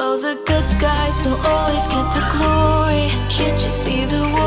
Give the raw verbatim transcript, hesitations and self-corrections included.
the good guys don't always get the glory. Can't you see the